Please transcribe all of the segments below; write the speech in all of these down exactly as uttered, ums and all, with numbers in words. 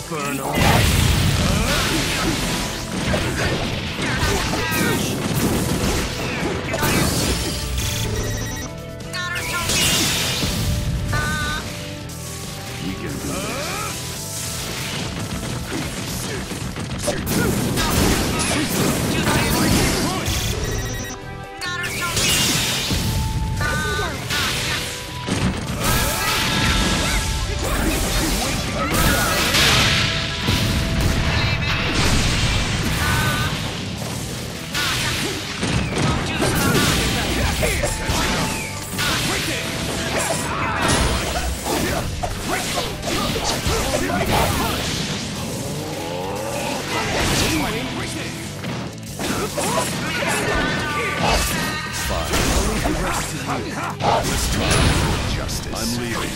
Burn away. We can do justice. I'm leaving.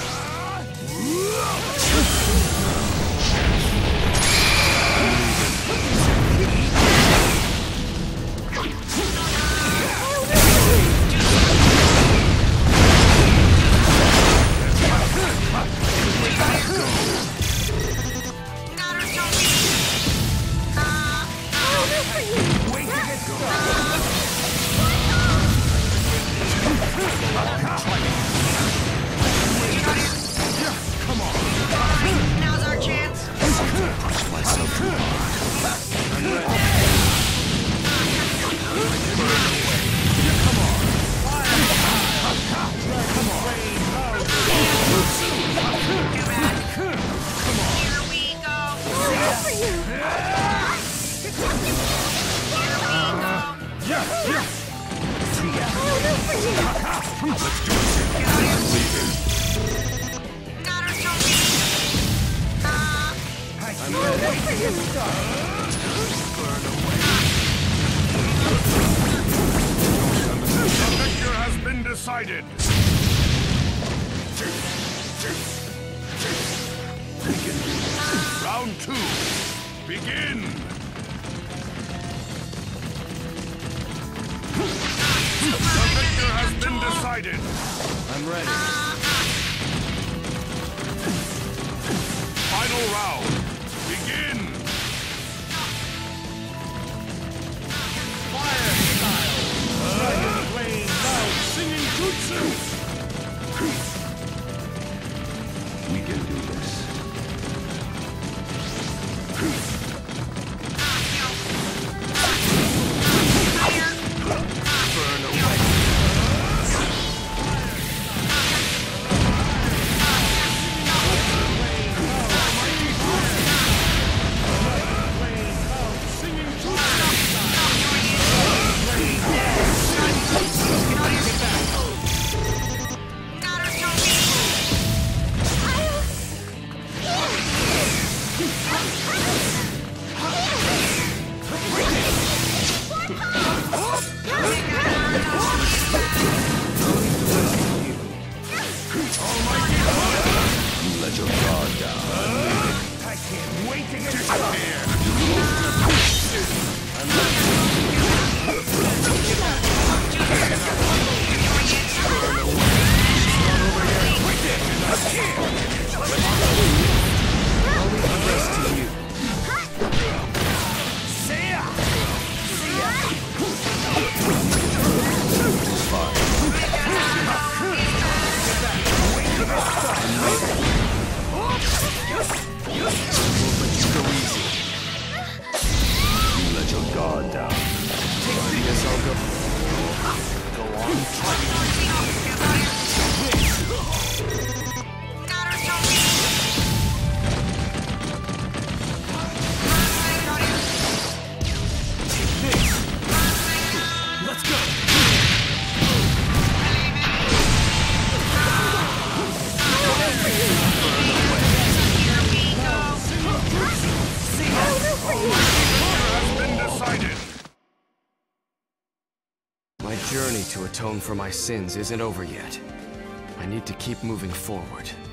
Decided. Round two. Begin. The victor has been decided. I'm ready. Final round. Begin. Fire style. Dragon flame loud singing jutsu. We can do this. Burn away. Let your guard down. I can't wait to get you out here. Let your guard down. I guess I'll go. Go on. Let's go. My journey to atone for my sins isn't over yet. I need to keep moving forward.